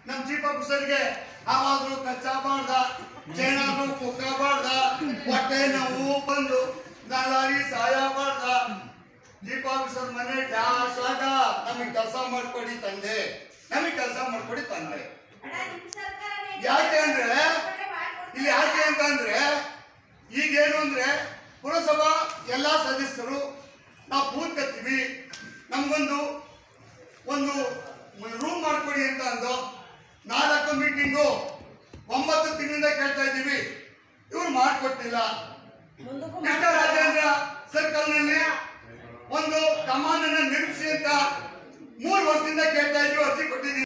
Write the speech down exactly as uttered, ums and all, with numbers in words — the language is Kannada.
ನಮ್ ಚೀಫ್ ಆಫೀಸರ್ಗೆ ಆವಾದ್ರು ಕಚ್ಚಾಬಾರ್ದ, ಚೈನಾದ್ರು ಕುಕ್ಕಬಾರ್ದ, ಹೊಟ್ಟೆ ನೋವು ಬಂದು ನಲ್ಲಾರಿ ಸಾಯಬಾರ್ದ. ಚೀಫ್ ಆಫೀಸರ್ ಮನೆ ಡ್ಯಾಶ್ ಆಗ ನಮಗ್ ಕೆಲಸ ಮಾಡ್ಕೊಡಿ ತಂದೆ, ನಮಗ್ ಕೆಲಸ ಮಾಡ್ಕೊಡಿ ತಂದೆ. ಯಾಕೆ ಅಂದ್ರೆ ಇಲ್ಲಿ ಯಾಕೆ ಅಂತ ಅಂದ್ರೆ ಈಗೇನು ಅಂದ್ರೆ ಪುರಸಭಾ ಎಲ್ಲಾ ಸದಸ್ಯರು ನಾವು ಕೂತ್ಕತ್ತೀವಿ, ನಮ್ಗೊಂದು ಒಂದು ರೂಮ್ ಮಾಡ್ಕೊಡಿ ಅಂತ ಅಂದು ನಾಲ್ಕು ಮೀಟಿಂಗು ಒಂಬತ್ತು ತಿಂಗಳಿಂದ ಕೇಳ್ತಾ ಇದ್ದೀವಿ, ಇವ್ರು ಮಾಡ್ಕೊಟ್ಟಿಲ್ಲ. ರಾಜೇಂದ್ರ ಸರ್ಕಲ್ ನಲ್ಲಿ ಒಂದು ಕಮಾನ್ ಅನ್ನ ನಿರ್ಮಿಸಿ ಅಂತ ಮೂರು ವರ್ಷದಿಂದ ಕೇಳ್ತಾ ಇದ್ದೀವಿ, ಅರ್ಜಿ ಕೊಟ್ಟಿದ್ದೀವಿ.